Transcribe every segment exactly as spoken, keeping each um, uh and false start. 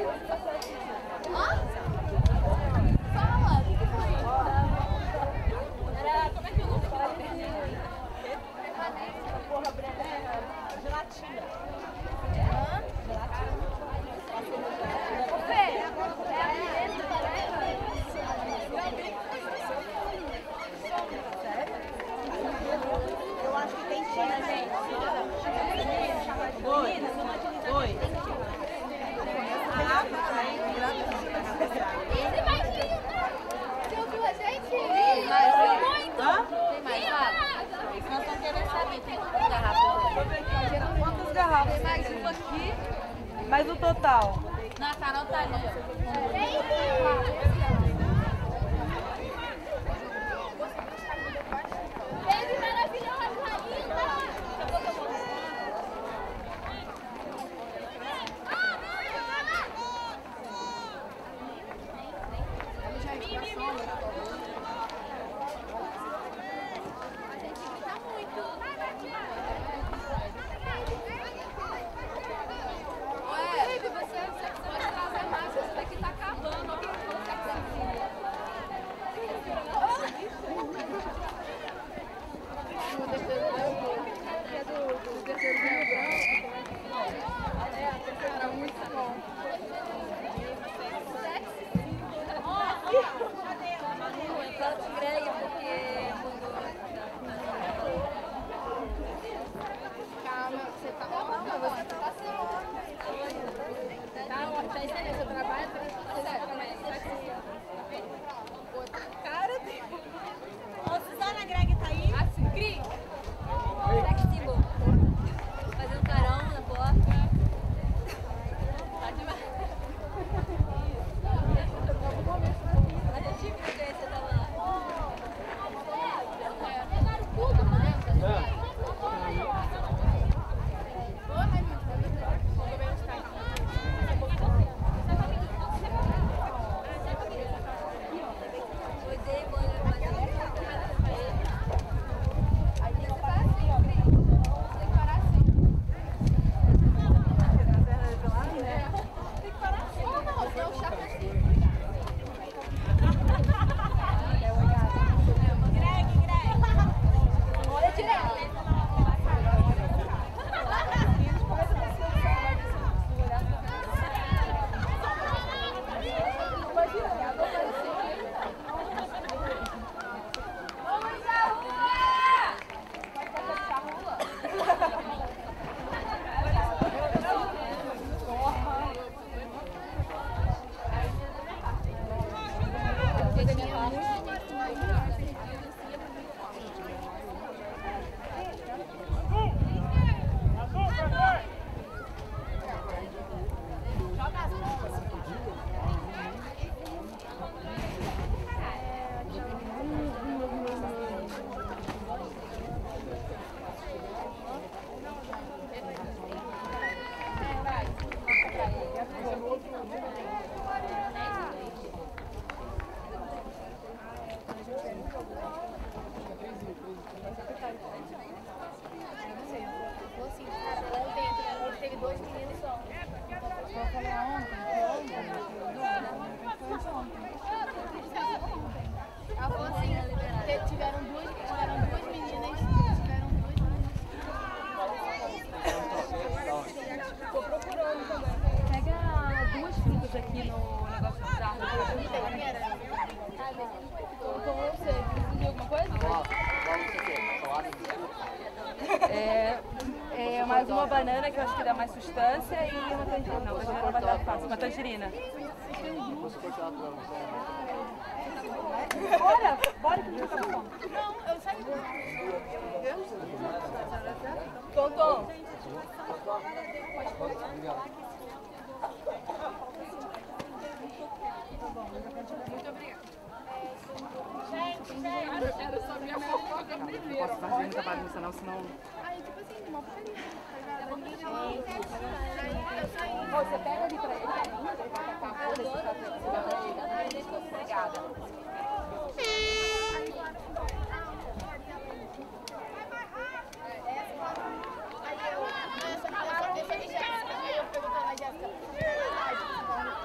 Mas o total? Não, a Carol tá ali, ó. Baby maravilhosa, linda! A gente grita muito. Baby, você pode trazer mais, isso daqui tá acabando. Alguém falou que é calma, você tá ótima, você tá assim. Tá ótimo, já ensinei seu trabalho, por isso você vai começar. Cara, tipo... Ô, Suzana Greg tá aí? Assim, Cris. Sex symbol. Fazer um carão na porta. Tá demais. A gente viu que você tava lá. Pegaram tudo, não lembra? Porra, Raimundo. Vou ver onde tá. Tiveram duas, tiveram duas meninas, tiveram duas meninas. Tô procurando também. Pega duas frutas aqui no negócio de árvore. Com você, precisa de alguma coisa? É, é mais uma banana que eu acho que dá mais sustância e uma tangerina. Não, tangerina não vai dar fácil. Uma tangerina. Bora, bora que a gente tá bom. Não, eu saí. Tonton. Muito obrigada. Gente, gente. Era só minha fofoca primeiro. Não posso fazer muita bagunça não, senão... Aí, tipo assim, uma porcaria. Você pega ali pra ele, pra mim, pra ele tacar a folha, esse prato de cigarro. Obrigada. Aí eu, eu só deixei a Jéssica, aí eu perguntei na Jéssica,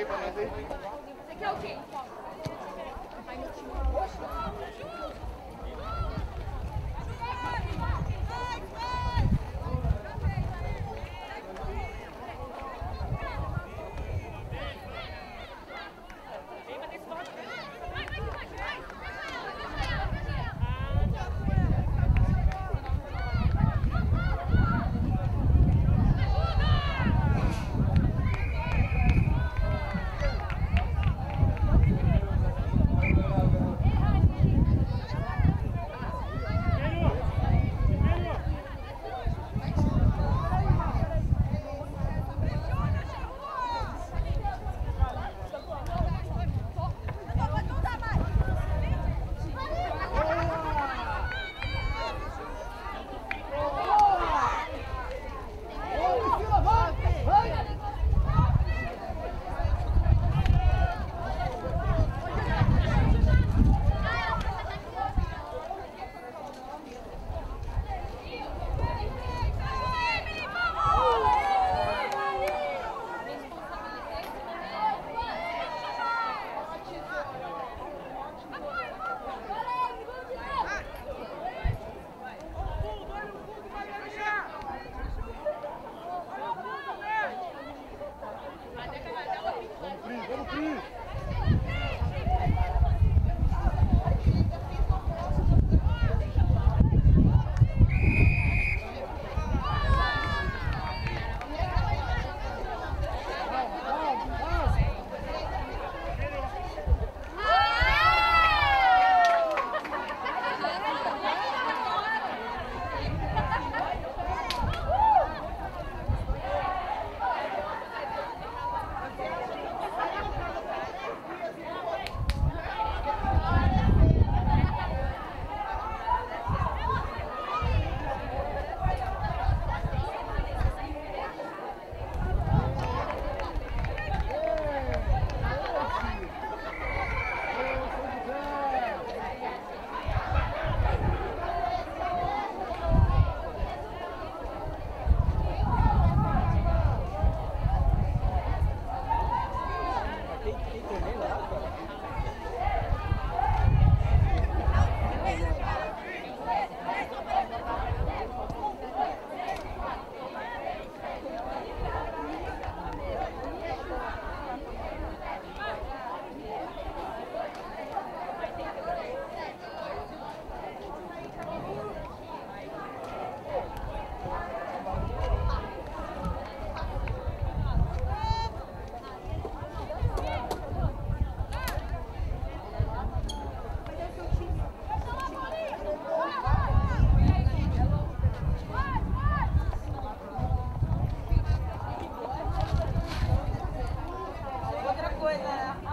aí pra nós aí. Você quer o quê? Outra coisa,